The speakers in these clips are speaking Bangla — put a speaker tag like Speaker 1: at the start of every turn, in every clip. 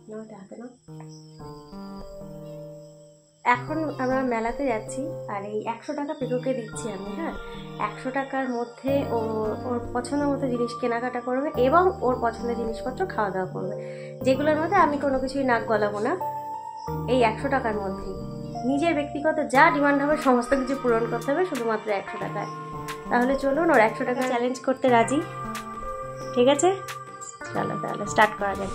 Speaker 1: এখন আমরা মেলাতে যাচ্ছি আর এই 100 টাকা পিকুকে দিচ্ছি আমি। হ্যাঁ, 100 টাকার মধ্যে ওর পছন্দ মতো জিনিস কেনাকাটা করবে এবং ওর পছন্দের জিনিসপত্র খাওয়া দাওয়া করবে, যেগুলোর মধ্যে আমি কোনো কিছুই নাক গলাবো না। এই 100 টাকার মধ্যেই নিজের ব্যক্তিগত যা ডিমান্ড হবে সমস্ত কিছু পূরণ করতে হবে শুধুমাত্র 100 টাকায়। তাহলে চলুন, ওর 100 টাকা চ্যালেঞ্জ করতে রাজি। ঠিক আছে, চলো তাহলে স্টার্ট করা যাক।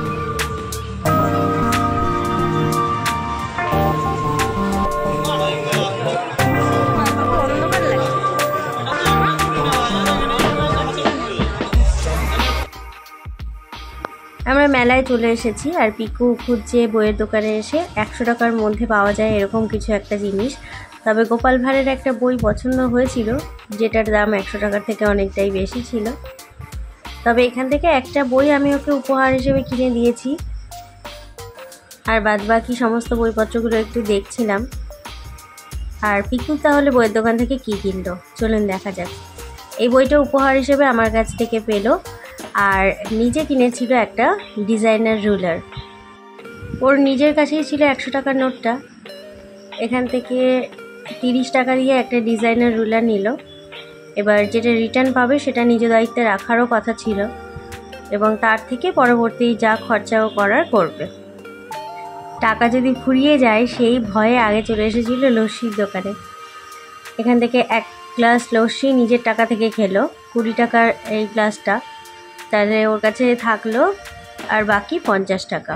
Speaker 1: আমরা মেলায় চলে এসেছি আর পিকু খুঁজছে বইয়ের দোকানে এসে 100 টাকার মধ্যে পাওয়া যায় এরকম কিছু একটা জিনিস। তবে গোপাল ভাঁড়ের একটা বই পছন্দ হয়েছিল যেটার দাম 100 টাকার থেকে অনেকটাই বেশি ছিল। তবে এখান থেকে একটা বই আমি ওকে উপহার হিসেবে কিনে দিয়েছি আর বাদবাকি সমস্ত বইপত্রগুলো একটু দেখছিলাম। আর পিকু তাহলে বইয়ের দোকান থেকে কি কিনলো চলুন দেখা যাক। এই বইটা উপহার হিসেবে আমার কাছ থেকে পেলো আর নিজে কিনেছিল একটা ডিজাইনার রুলার। ওর নিজের কাছেই ছিল 100 টাকার নোটটা, এখান থেকে 30 টাকা দিয়ে একটা ডিজাইনার রুলার নিল। এবার যেটা রিটার্ন পাবে সেটা নিজ দায়িত্বে রাখারও কথা ছিল এবং তার থেকে পরবর্তী যা খরচাও করার করবে। টাকা যদি ফুরিয়ে যায় সেই ভয়ে আগে চলে এসেছিল লস্যির দোকানে। এখান থেকে 1 গ্লাস লস্যি নিজের টাকা থেকে খেলো, 20 টাকার এই গ্লাসটা। তাহলে ওর কাছে থাকলো আর বাকি 50 টাকা।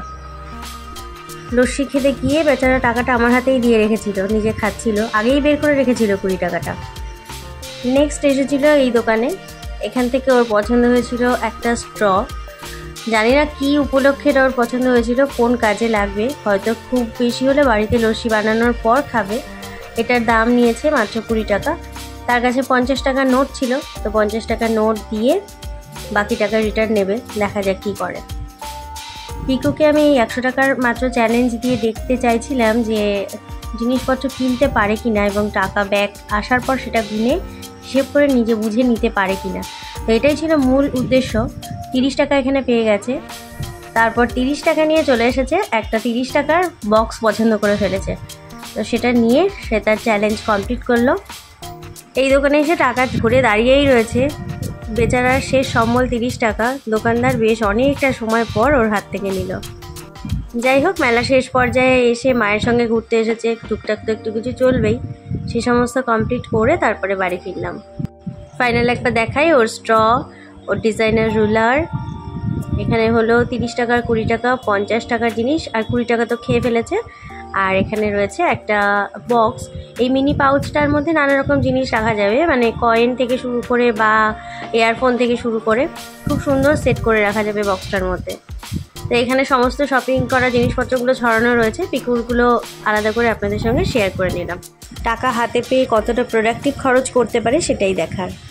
Speaker 1: লস্যি খেতে গিয়ে বেচারা টাকাটা আমার হাতেই দিয়ে রেখেছিল, নিজে খাচ্ছিল, আগেই বের করে রেখেছিল 20 টাকাটা। নেক্সট এসেছিল এই দোকানে, এখান থেকে ওর পছন্দ হয়েছিল একটা স্ট্র। জানি না কি উপলক্ষে ওর পছন্দ হয়েছিল, কোন কাজে লাগবে, হয়তো খুব বেশি হলে বাড়িতে লস্যি বানানোর পর খাবে। এটার দাম নিয়েছে মাত্র 20 টাকা। তার কাছে 50 টাকার নোট ছিল, তো 50 টাকার নোট দিয়ে বাকি টাকা রিটার্ন নেবে, দেখা যাক কী করে। পিকুকে আমি 100 টাকার মাত্র চ্যালেঞ্জ দিয়ে দেখতে চাইছিলাম যে জিনিসপত্র কিনতে পারে কিনা এবং টাকা ব্যাক আসার পর সেটা গুনে হিসেব করে নিজে বুঝে নিতে পারে কিনা। তো এটাই ছিল মূল উদ্দেশ্য। 30 টাকা এখানে পেয়ে গেছে। তারপর 30 টাকা নিয়ে চলে এসেছে, একটা 30 টাকার বক্স পছন্দ করে ফেলেছে, তো সেটা নিয়ে সে তার চ্যালেঞ্জ কমপ্লিট করলো। এই দোকানে এসে টাকা ধরে দাঁড়িয়েই রয়েছে, বেচারার শেষ সম্বল 30 টাকা। দোকানদার বেশ অনেকটা সময় পর ওর হাত থেকে নিল। যাই হোক, মেলা শেষ পর্যায়ে এসে মায়ের সঙ্গে ঘুরতে এসেছে, টুকটাক তো একটু কিছু চলবেই, সে সমস্ত কমপ্লিট করে তারপরে বাড়ি ফিরলাম। ফাইনাল একবার দেখাই ওর স্ট্র, ওর ডিজাইনার রুলার। এখানে হলো 30 টাকার 20 টাকা 50 টাকার জিনিস, আর 20 টাকা তো খেয়ে ফেলেছে। আর এখানে রয়েছে একটা বক্স। এই মিনি পাউচটার মধ্যে নানা রকম জিনিস রাখা যাবে, মানে কয়েন থেকে শুরু করে বা ইয়ারফোন থেকে শুরু করে খুব সুন্দর সেট করে রাখা যাবে বক্সটার মধ্যে। তো এখানে সমস্ত শপিং করা জিনিসপত্রগুলো ছড়ানো রয়েছে, পিকুরগুলো আলাদা করে আপনাদের সঙ্গে শেয়ার করে নিলাম। টাকা হাতে পেয়ে কতটা প্রোডাক্টিভ খরচ করতে পারে সেটাই দেখার।